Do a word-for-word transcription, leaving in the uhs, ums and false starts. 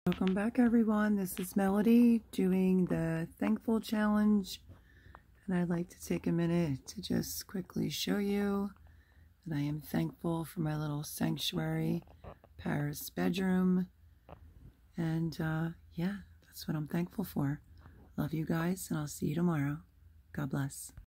Welcome back, everyone. This is Melody doing the Thankful Challenge, and I'd like to take a minute to just quickly show you that I am thankful for my little sanctuary Paris bedroom, and uh, yeah, that's what I'm thankful for. Love you guys, and I'll see you tomorrow. God bless.